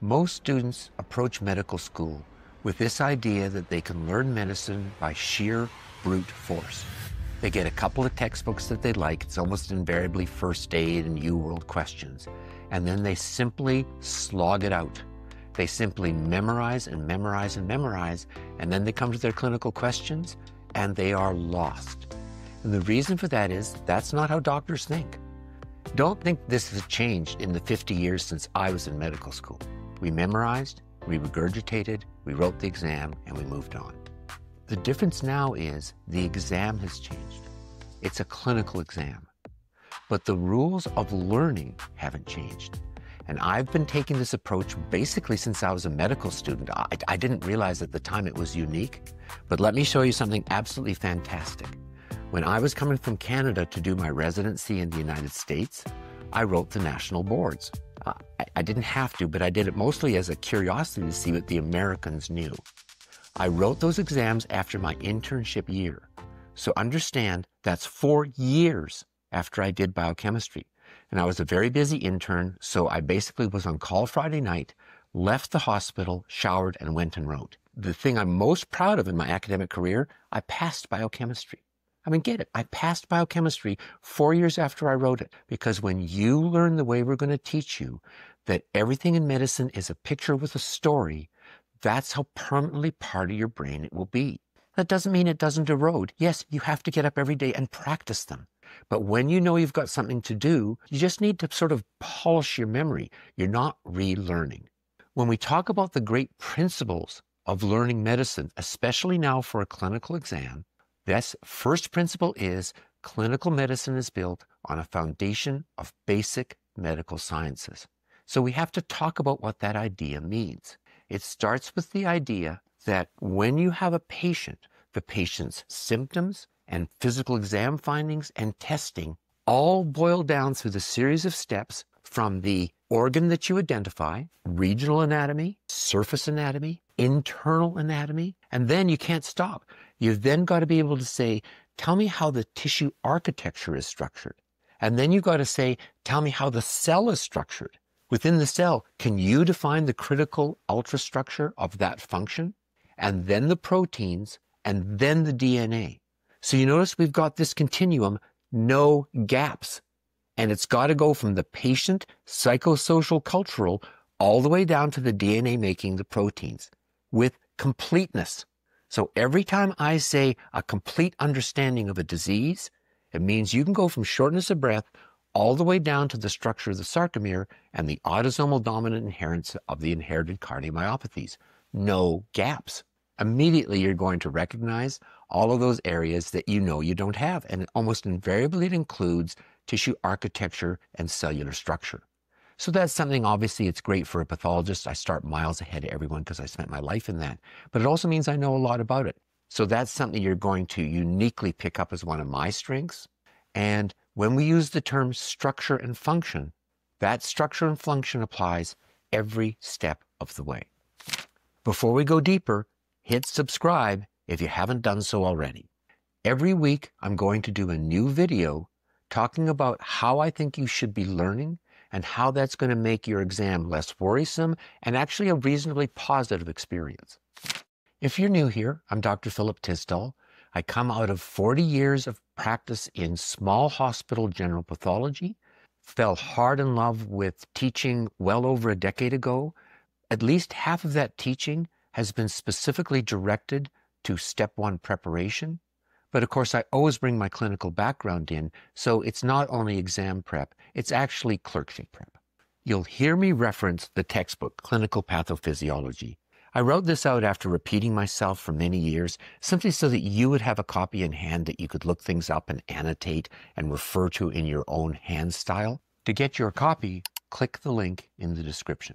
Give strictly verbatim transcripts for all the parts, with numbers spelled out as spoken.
Most students approach medical school with this idea that they can learn medicine by sheer brute force. They get a couple of textbooks that they like, it's almost invariably first aid and U World questions, and then they simply slog it out. They simply memorize and memorize and memorize, and then they come to their clinical questions and they are lost. And the reason for that is that's not how doctors think. Don't think this has changed in the fifty years since I was in medical school. We memorized, we regurgitated, we wrote the exam, and we moved on. The difference now is the exam has changed. It's a clinical exam. But the rules of learning haven't changed. And I've been taking this approach basically since I was a medical student. I, I didn't realize at the time it was unique, but let me show you something absolutely fantastic. When I was coming from Canada to do my residency in the United States, I wrote the national boards. Uh, I, I didn't have to, but I did it mostly as a curiosity to see what the Americans knew. I wrote those exams after my internship year. So understand that's four years after I did biochemistry. And I was a very busy intern, so I basically was on call Friday night, left the hospital, showered, and went and wrote. The thing I'm most proud of in my academic career, I passed biochemistry. I mean, get it, I passed biochemistry four years after I wrote it, because when you learn the way we're going to teach you, that everything in medicine is a picture with a story, that's how permanently part of your brain it will be. That doesn't mean it doesn't erode. Yes, you have to get up every day and practice them. But when you know you've got something to do, you just need to sort of polish your memory. You're not relearning. When we talk about the great principles of learning medicine, especially now for a clinical exam, this first principle is clinical medicine is built on a foundation of basic medical sciences. So we have to talk about what that idea means. It starts with the idea that when you have a patient, the patient's symptoms and physical exam findings and testing all boil down through the series of steps from the organ that you identify, regional anatomy, surface anatomy, internal anatomy, and then you can't stop. You've then got to be able to say, tell me how the tissue architecture is structured. And then you've got to say, tell me how the cell is structured. Within the cell, can you define the critical ultrastructure of that function? And then the proteins, and then the D N A. So you notice we've got this continuum, no gaps. And it's got to go from the patient, psychosocial, cultural, all the way down to the D N A making the proteins with completeness. So every time I say a complete understanding of a disease, it means you can go from shortness of breath all the way down to the structure of the sarcomere and the autosomal dominant inheritance of the inherited cardiomyopathies. No gaps. Immediately you're going to recognize all of those areas that you know you don't have. And almost invariably it includes tissue architecture and cellular structure. So that's something, obviously, it's great for a pathologist. I start miles ahead of everyone because I spent my life in that. But it also means I know a lot about it. So that's something you're going to uniquely pick up as one of my strengths. And when we use the term structure and function, that structure and function applies every step of the way. Before we go deeper, hit subscribe if you haven't done so already. Every week, I'm going to do a new video talking about how I think you should be learning and how that's going to make your exam less worrisome and actually a reasonably positive experience. If you're new here, I'm Doctor Philip Tisdall. I come out of forty years of practice in small hospital general pathology, fell hard in love with teaching well over a decade ago. At least half of that teaching has been specifically directed to step one preparation. But of course, I always bring my clinical background in, so it's not only exam prep, it's actually clerkship prep. You'll hear me reference the textbook, Clinical Pathophysiology. I wrote this out after repeating myself for many years, simply so that you would have a copy in hand that you could look things up and annotate and refer to in your own hand style. To get your copy, click the link in the description.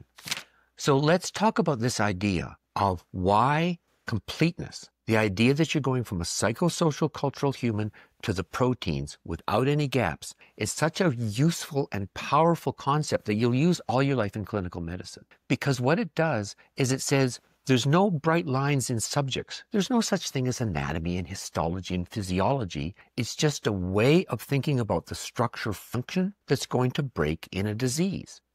So let's talk about this idea of why completeness, the idea that you're going from a psychosocial cultural human to the proteins without any gaps, is such a useful and powerful concept that you'll use all your life in clinical medicine. Because what it does is it says there's no bright lines in subjects. There's no such thing as anatomy and histology and physiology. It's just a way of thinking about the structure function that's going to break in a disease.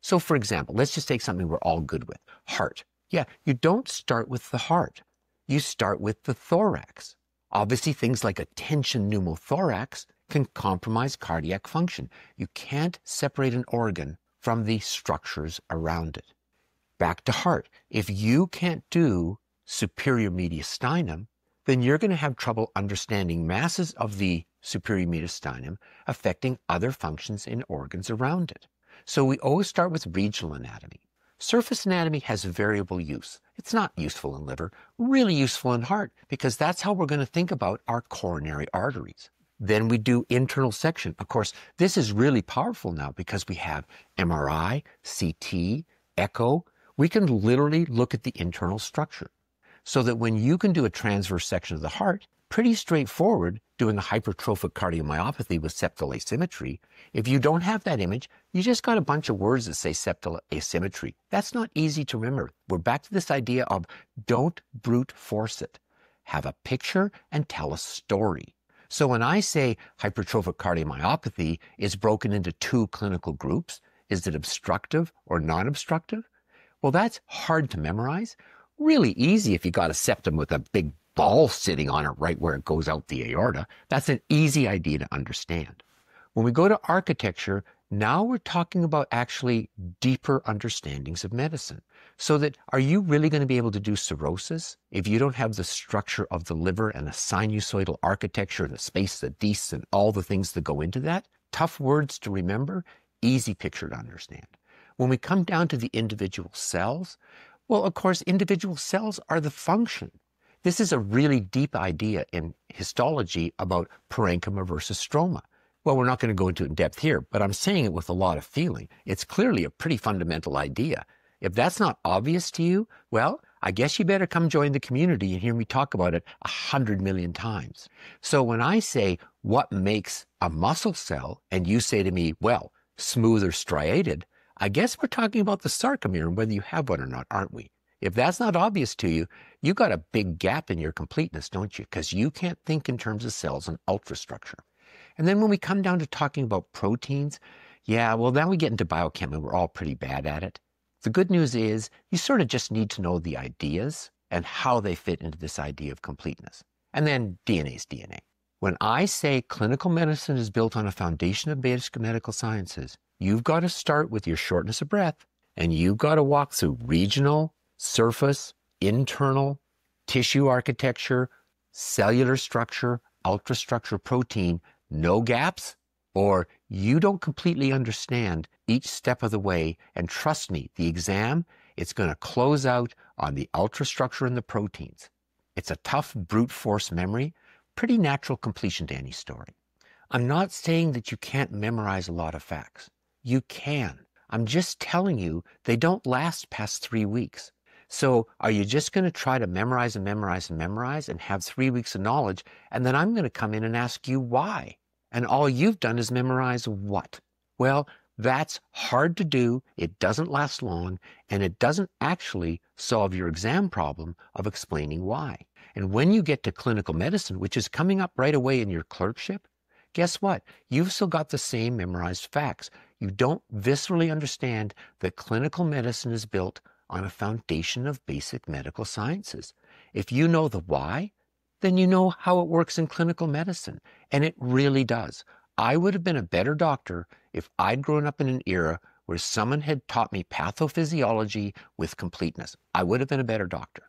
So for example, let's just take something we're all good with, heart. Yeah, you don't start with the heart. You start with the thorax. Obviously, things like a tension pneumothorax can compromise cardiac function. You can't separate an organ from the structures around it. Back to heart. If you can't do superior mediastinum, then you're going to have trouble understanding masses of the superior mediastinum affecting other functions in organs around it. So we always start with regional anatomy. Surface anatomy has variable use. It's not useful in liver, really useful in heart, because that's how we're going to think about our coronary arteries. Then we do internal section. Of course, this is really powerful now because we have M R I, C T, echo. We can literally look at the internal structure. So that when you can do a transverse section of the heart, pretty straightforward, doing a hypertrophic cardiomyopathy with septal asymmetry, if you don't have that image, you just got a bunch of words that say septal asymmetry. That's not easy to remember. We're back to this idea of don't brute force it. Have a picture and tell a story. So when I say hypertrophic cardiomyopathy is broken into two clinical groups, is it obstructive or non-obstructive? Well, that's hard to memorize. Really easy if you got a septum with a big ball sitting on it right where it goes out the aorta. That's an easy idea to understand. When we go to architecture, now we're talking about actually deeper understandings of medicine. So that are you really going to be able to do cirrhosis if you don't have the structure of the liver and the sinusoidal architecture, the space, the dis, and all the things that go into that? Tough words to remember, easy picture to understand. When we come down to the individual cells, well, of course, individual cells are the function. This is a really deep idea in histology about parenchyma versus stroma. Well, we're not going to go into it in depth here, but I'm saying it with a lot of feeling. It's clearly a pretty fundamental idea. If that's not obvious to you, well, I guess you better come join the community and hear me talk about it a hundred million times. So when I say what makes a muscle cell, and you say to me, well, smooth or striated, I guess we're talking about the sarcomere and whether you have one or not, aren't we? If that's not obvious to you, you got a big gap in your completeness, don't you? Because you can't think in terms of cells and ultrastructure. And then when we come down to talking about proteins, yeah, well, now we get into biochem and we're all pretty bad at it. The good news is you sort of just need to know the ideas and how they fit into this idea of completeness. And then D N A is D N A. When I say clinical medicine is built on a foundation of basic medical sciences, you've got to start with your shortness of breath, and you've got to walk through regional, surface, internal, tissue architecture, cellular structure, ultrastructure, protein, no gaps, or you don't completely understand each step of the way. And trust me, the exam, it's going to close out on the ultrastructure and the proteins. It's a tough brute force memory, pretty natural completion to any story. I'm not saying that you can't memorize a lot of facts. You can. I'm just telling you they don't last past three weeks. So are you just going to try to memorize and memorize and memorize and have three weeks of knowledge, and then I'm going to come in and ask you why? And all you've done is memorize what? Well, that's hard to do, it doesn't last long, and it doesn't actually solve your exam problem of explaining why. And when you get to clinical medicine, which is coming up right away in your clerkship, guess what? You've still got the same memorized facts. You don't viscerally understand that clinical medicine is built on a foundation of basic medical sciences. If you know the why, then you know how it works in clinical medicine. And it really does. I would have been a better doctor if I'd grown up in an era where someone had taught me pathophysiology with completeness. I would have been a better doctor.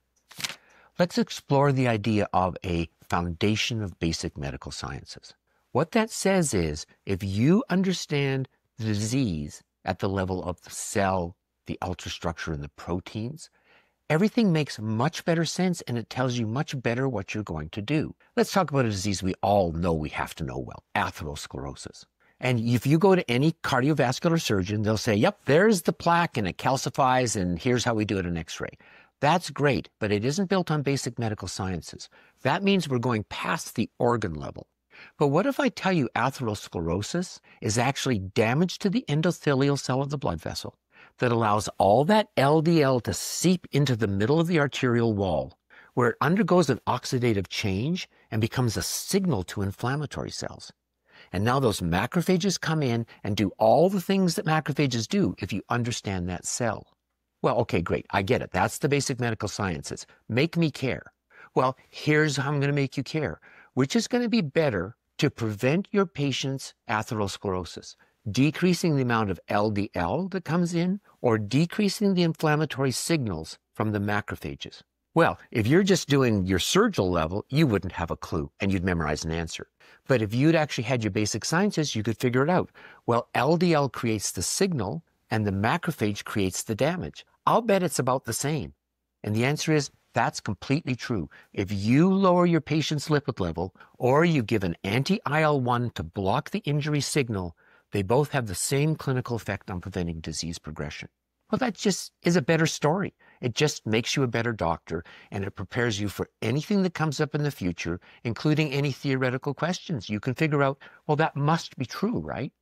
Let's explore the idea of a foundation of basic medical sciences. What that says is, if you understand the disease at the level of the cell, the ultrastructure, and the proteins, everything makes much better sense, and it tells you much better what you're going to do. Let's talk about a disease we all know we have to know well, atherosclerosis. And if you go to any cardiovascular surgeon, they'll say, yep, there's the plaque and it calcifies and here's how we do it in X-ray. That's great, but it isn't built on basic medical sciences. That means we're going past the organ level. But what if I tell you atherosclerosis is actually damage to the endothelial cell of the blood vessel that allows all that L D L to seep into the middle of the arterial wall, where it undergoes an oxidative change and becomes a signal to inflammatory cells. And now those macrophages come in and do all the things that macrophages do if you understand that cell. Well, okay, great. I get it. That's the basic medical sciences. Make me care. Well, here's how I'm going to make you care. Which is going to be better to prevent your patient's atherosclerosis? Decreasing the amount of L D L that comes in or decreasing the inflammatory signals from the macrophages? Well, if you're just doing your surgical level, you wouldn't have a clue and you'd memorize an answer. But if you'd actually had your basic sciences, you could figure it out. Well, L D L creates the signal and the macrophage creates the damage. I'll bet it's about the same. And the answer is that's completely true. If you lower your patient's lipid level or you give an anti-I L one to block the injury signal, they both have the same clinical effect on preventing disease progression. Well, that just is a better story. It just makes you a better doctor, and it prepares you for anything that comes up in the future, including any theoretical questions. You can figure out, well, that must be true, right?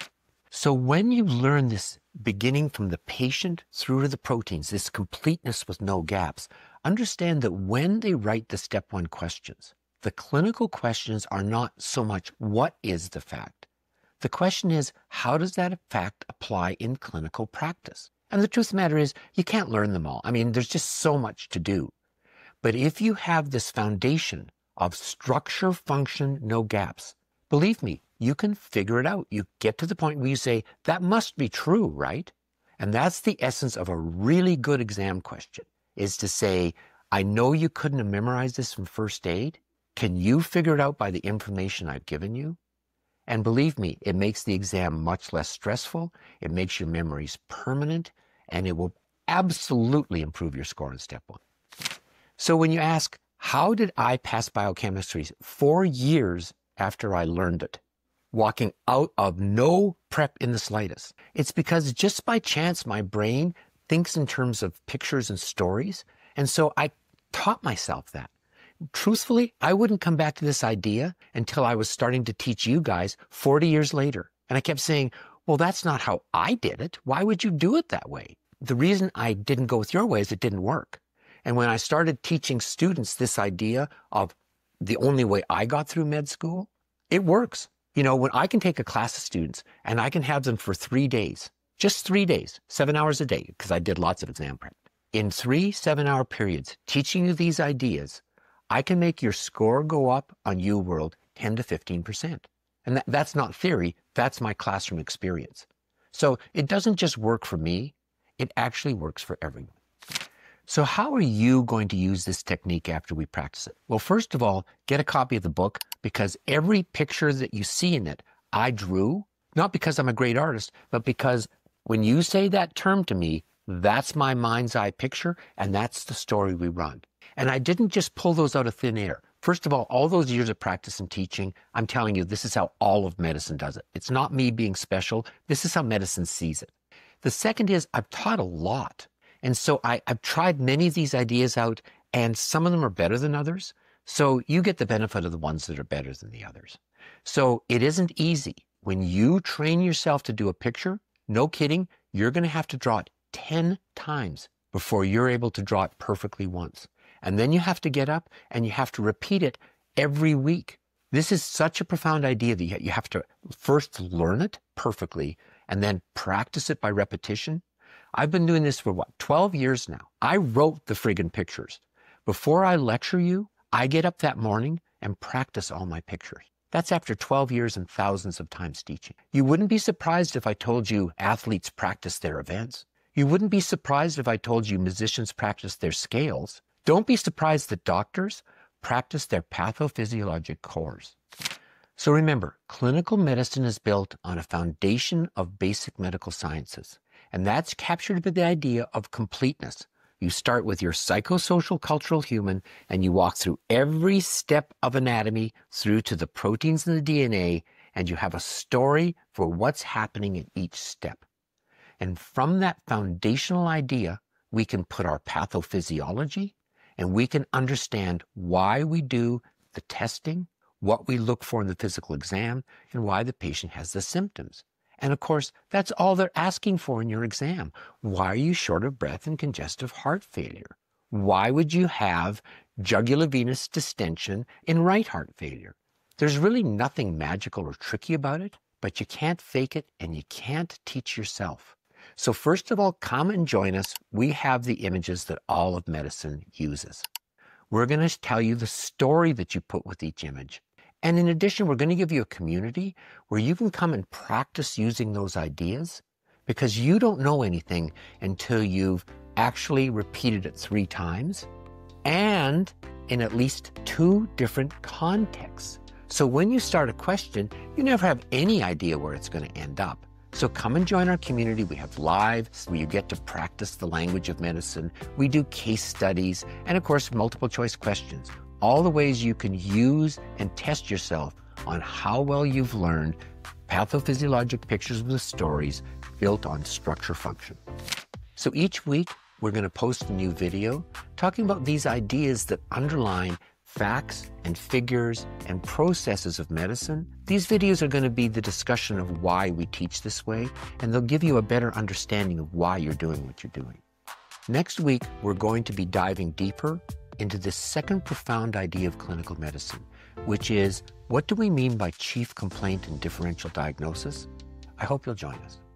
So when you learn this, beginning from the patient through to the proteins, this completeness with no gaps, understand that when they write the step one questions, the clinical questions are not so much what is the fact. The question is, how does that fact apply in clinical practice? And the truth of the matter is, you can't learn them all. I mean, there's just so much to do. But if you have this foundation of structure, function, no gaps, believe me, you can figure it out. You get to the point where you say, that must be true, right? And that's the essence of a really good exam question, is to say, I know you couldn't have memorized this from first aid. Can you figure it out by the information I've given you? And believe me, it makes the exam much less stressful. It makes your memories permanent, and it will absolutely improve your score in step one. So when you ask, how did I pass biochemistry four years after I learned it, walking out of no prep in the slightest? It's because just by chance, my brain thinks in terms of pictures and stories. And so I taught myself that. Truthfully, I wouldn't come back to this idea until I was starting to teach you guys forty years later. And I kept saying, well, that's not how I did it. Why would you do it that way? The reason I didn't go with your way is it didn't work. And when I started teaching students this idea of the only way I got through med school, it works. You know, when I can take a class of students and I can have them for three days, just three days, seven hours a day, because I did lots of exam prep. In three seven-hour periods, teaching you these ideas, I can make your score go up on U World ten to fifteen percent. And that, that's not theory, that's my classroom experience. So it doesn't just work for me, it actually works for everyone. So how are you going to use this technique after we practice it? Well, first of all, get a copy of the book, because every picture that you see in it, I drew, not because I'm a great artist, but because when you say that term to me, that's my mind's eye picture, and that's the story we run. And I didn't just pull those out of thin air. First of all, all those years of practice and teaching, I'm telling you, this is how all of medicine does it. It's not me being special. This is how medicine sees it. The second is I've taught a lot. And so I, I've tried many of these ideas out, and some of them are better than others. So you get the benefit of the ones that are better than the others. So it isn't easy. When you train yourself to do a picture, no kidding, you're going to have to draw it ten times before you're able to draw it perfectly once. And then you have to get up and you have to repeat it every week. This is such a profound idea that you have to first learn it perfectly and then practice it by repetition. I've been doing this for what, twelve years now. I wrote the friggin' pictures. Before I lecture you, I get up that morning and practice all my pictures. That's after twelve years and thousands of times teaching. You wouldn't be surprised if I told you athletes practice their events. You wouldn't be surprised if I told you musicians practice their scales. Don't be surprised that doctors practice their pathophysiologic cores. So remember, clinical medicine is built on a foundation of basic medical sciences, and that's captured by the idea of completeness. You start with your psychosocial cultural human, and you walk through every step of anatomy through to the proteins in the D N A, and you have a story for what's happening in each step. And from that foundational idea, we can put our pathophysiology, and we can understand why we do the testing, what we look for in the physical exam, and why the patient has the symptoms. And of course, that's all they're asking for in your exam. Why are you short of breath and congestive heart failure? Why would you have jugular venous distension in right heart failure? There's really nothing magical or tricky about it, but you can't fake it and you can't teach yourself. So first of all, come and join us. We have the images that all of medicine uses. We're going to tell you the story that you put with each image. And in addition, we're going to give you a community where you can come and practice using those ideas, because you don't know anything until you've actually repeated it three times and in at least two different contexts. So when you start a question, you never have any idea where it's going to end up. So come and join our community. We have lives where you get to practice the language of medicine. We do case studies and, of course, multiple choice questions. All the ways you can use and test yourself on how well you've learned pathophysiologic pictures with stories built on structure function. So each week, we're going to post a new video talking about these ideas that underline facts and figures and processes of medicine. These videos are going to be the discussion of why we teach this way, and they'll give you a better understanding of why you're doing what you're doing. Next week, we're going to be diving deeper into the second profound idea of clinical medicine, which is, what do we mean by chief complaint and differential diagnosis? I hope you'll join us.